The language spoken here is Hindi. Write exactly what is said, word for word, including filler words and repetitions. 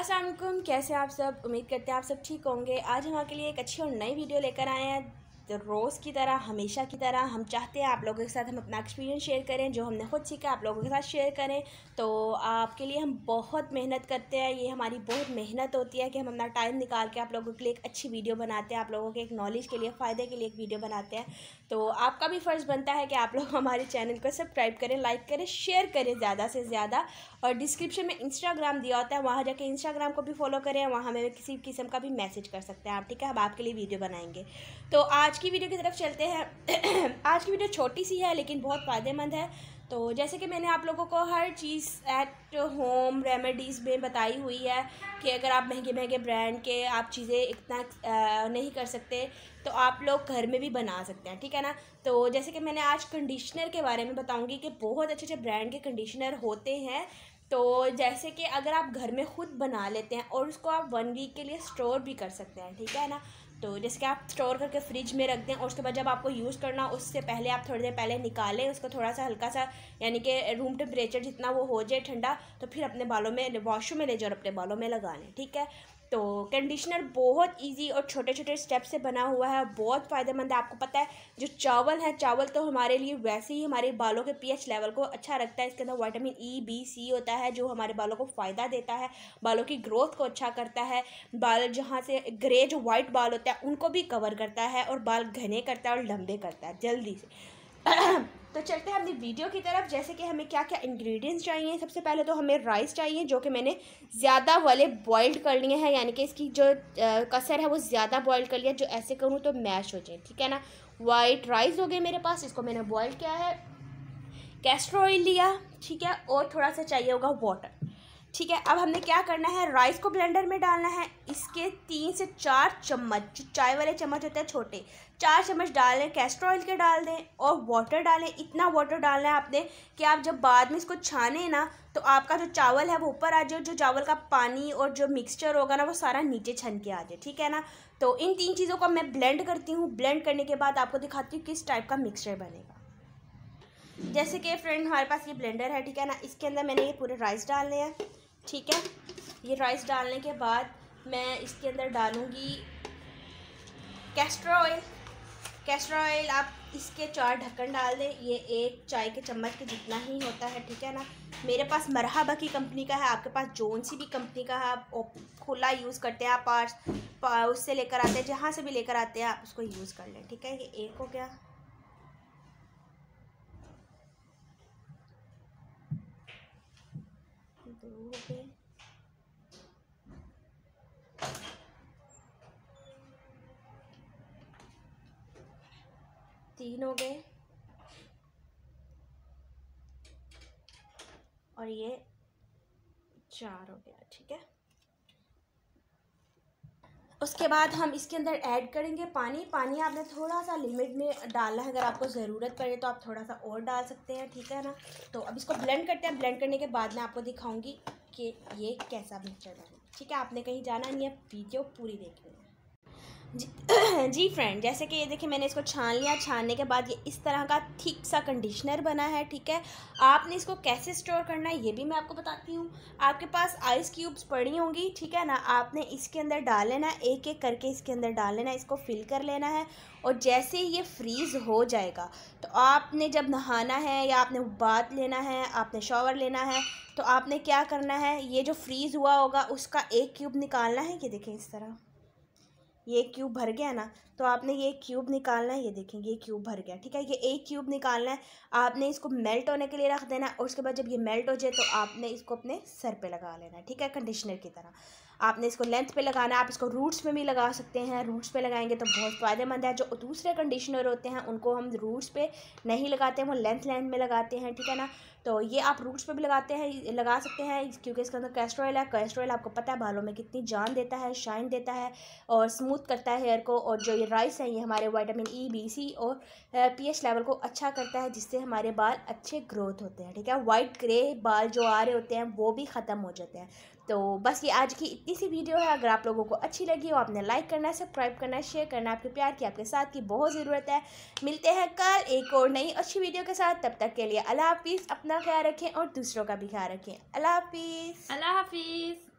अस्सलाम वालेकुम, कैसे आप सब। उम्मीद करते हैं आप सब ठीक होंगे। आज हम आपके लिए एक अच्छी और नई वीडियो लेकर आए हैं। तो रोज़ की तरह, हमेशा की तरह हम चाहते हैं आप लोगों के साथ हम अपना एक्सपीरियंस शेयर करें, जो हमने खुद सीखा आप लोगों के साथ शेयर करें। तो आपके लिए हम बहुत मेहनत करते हैं, ये हमारी बहुत मेहनत होती है कि हम अपना टाइम निकाल के आप लोगों के लिए एक अच्छी वीडियो बनाते हैं, आप लोगों के एक नॉलेज के लिए, फ़ायदे के लिए एक वीडियो बनाते हैं। तो आपका भी फ़र्ज़ बनता है कि आप लोग हमारे चैनल को सब्सक्राइब करें, लाइक करें, शेयर करें ज़्यादा से ज़्यादा। और डिस्क्रिप्शन में इंस्टाग्राम दिया होता है, वहाँ जाके इंस्टाग्राम को भी फॉलो करें, वहाँ हमें किसी किस्म का भी मैसेज कर सकते हैं आप, ठीक है। हम आपके लिए वीडियो बनाएंगे। तो आज की वीडियो की तरफ चलते हैं। आज की वीडियो छोटी सी है लेकिन बहुत फ़ायदेमंद है। तो जैसे कि मैंने आप लोगों को हर चीज़ एट होम रेमेडीज़ में बताई हुई है कि अगर आप महंगे महंगे ब्रांड के आप चीज़ें इतना नहीं कर सकते तो आप लोग घर में भी बना सकते हैं, ठीक है ना। तो जैसे कि मैंने आज कंडीशनर के बारे में बताऊंगी कि बहुत अच्छे अच्छे ब्रांड के कंडीशनर होते हैं। तो जैसे कि अगर आप घर में ख़ुद बना लेते हैं और उसको आप वन वीक के लिए स्टोर भी कर सकते हैं, ठीक है ना। तो जैसे कि आप स्टोर करके फ्रिज में रख दें और उसके बाद जब आपको यूज़ करना उससे पहले आप थोड़ी देर पहले निकालें उसको, थोड़ा सा हल्का सा यानी कि रूम टेम्परेचर जितना वो हो जाए ठंडा, तो फिर अपने बालों में वॉशरूम में ले जाओ और अपने बालों में लगा लें, ठीक है। तो कंडीशनर बहुत इजी और छोटे छोटे स्टेप से बना हुआ है, बहुत फ़ायदेमंद है। आपको पता है जो चावल है, चावल तो हमारे लिए वैसे ही हमारे बालों के पीएच लेवल को अच्छा रखता है। इसके अंदर विटामिन ई बी सी होता है जो हमारे बालों को फ़ायदा देता है, बालों की ग्रोथ को अच्छा करता है, बाल जहाँ से ग्रे जो वाइट बाल होता है उनको भी कवर करता है और बाल घने करता है और लंबे करता है जल्दी से। तो चलते हैं अपनी वीडियो की तरफ। जैसे कि हमें क्या क्या इंग्रेडिएंट्स चाहिए। सबसे पहले तो हमें राइस चाहिए, जो कि मैंने ज़्यादा वाले बॉइल्ड कर लिए हैं, यानी कि इसकी जो आ, कसर है वो ज़्यादा बॉइल्ड कर लिया, जो ऐसे करूँ तो मैश हो जाए, ठीक है ना। वाइट राइस हो गए मेरे पास, इसको मैंने बॉइल्ड किया है। कैस्टर ऑयल लिया, ठीक है, और थोड़ा सा चाहिए होगा वाटर, ठीक है। अब हमने क्या करना है, राइस को ब्लेंडर में डालना है। इसके तीन से चार चम्मच, जो चाय वाले चम्मच होते हैं छोटे, चार चम्मच डालें, कैस्टर ऑयल के डाल दें और वाटर डालें। इतना वाटर डालना है आपने कि आप जब बाद में इसको छाने ना तो आपका जो चावल है वो ऊपर आ जाए, जो चावल का पानी और जो मिक्सचर होगा ना वो सारा नीचे छन के आ जाए, ठीक है ना। तो इन तीन चीज़ों को मैं ब्लेंड करती हूँ। ब्लेंड करने के बाद आपको दिखाती हूँ किस टाइप का मिक्सचर बनेगा। जैसे कि फ्रेंड हमारे पास ये ब्लेंडर है, ठीक है ना। इसके अंदर मैंने ये पूरे राइस डालने हैं, ठीक है। ये राइस डालने के बाद मैं इसके अंदर डालूँगी कैस्टर ऑयल। कैस्टर ऑयल आप इसके चार ढक्कन डाल दें, ये एक चाय के चम्मच के जितना ही होता है, ठीक है ना। मेरे पास मरहबा की कंपनी का है, आपके पास जोन सी भी कंपनी का है, आप खुला यूज़ करते हैं, आप पार्स उससे लेकर आते हैं, जहाँ से भी लेकर आते हैं आप उसको यूज़ कर लें, ठीक है। ये एक हो गया, दो हो गए, तीन हो गए और ये चार हो गया, ठीक है। उसके बाद हम इसके अंदर ऐड करेंगे पानी। पानी आपने थोड़ा सा लिमिट में डालना है, अगर आपको ज़रूरत पड़े तो आप थोड़ा सा और डाल सकते हैं, ठीक है ना। तो अब इसको ब्लेंड करते हैं। ब्लेंड करने के बाद मैं आपको दिखाऊंगी कि ये कैसा मिक्सचर बना, ठीक है। आपने कहीं जाना नहीं है, वीडियो पूरी देखनी है। जी जी फ्रेंड, जैसे कि ये देखिए मैंने इसको छान लिया। छानने के बाद ये इस तरह का थिक सा कंडीशनर बना है, ठीक है। आपने इसको कैसे स्टोर करना है ये भी मैं आपको बताती हूँ। आपके पास आइस क्यूब्स पड़ी होंगी, ठीक है ना। आपने इसके अंदर डाल लेना है, एक एक करके इसके अंदर डाल लेना है, इसको फिल कर लेना है। और जैसे ही ये फ्रीज़ हो जाएगा तो आपने जब नहाना है या आपने बाथ लेना है, आपने शॉवर लेना है, तो आपने क्या करना है, ये जो फ्रीज़ हुआ होगा उसका एक क्यूब निकालना है। ये देखें इस तरह ये क्यूब भर गया ना, तो आपने ये क्यूब निकालना है। ये देखेंगे ये क्यूब भर गया, ठीक है। ये एक क्यूब निकालना है, आपने इसको मेल्ट होने के लिए रख देना है और उसके बाद जब ये मेल्ट हो जाए तो आपने इसको अपने सर पे लगा लेना है, ठीक है। कंडीशनर की तरह आपने इसको लेंथ पे लगाना है। आप इसको रूट्स में भी लगा सकते हैं, रूट्स पे लगाएंगे तो बहुत फ़ायदेमंद है। जो दूसरे कंडीशनर होते हैं उनको हम रूट्स पे नहीं लगाते हैं, वो लेंथ लेंथ में लगाते हैं, ठीक है ना। तो ये आप रूट्स पे भी लगाते हैं, लगा सकते हैं, क्योंकि इसके अंदर कैस्टर ऑयल है। कैस्टर ऑयल आपको पता है बालों में कितनी जान देता है, शाइन देता है और स्मूथ करता है हेयर को। और जो ये राइस है ये हमारे विटामिन ई बी सी और पीएच लेवल को अच्छा करता है, जिससे हमारे बाल अच्छे ग्रोथ होते हैं, ठीक है। वाइट ग्रे बाल जो आ रहे होते हैं वो भी ख़त्म हो जाते हैं। तो बस ये आज की इतनी सी वीडियो है। अगर आप लोगों को अच्छी लगी हो आपने लाइक करना है, सब्सक्राइब करना है, शेयर करना है। आपके प्यार की, आपके साथ की बहुत ज़रूरत है। मिलते हैं कल एक और नई अच्छी वीडियो के साथ। तब तक के लिए अल्लाह हाफिज़। अपना ख्याल रखें और दूसरों का भी ख्याल रखें। अल्लाह हाफिज़। अल्लाह हाफिज़।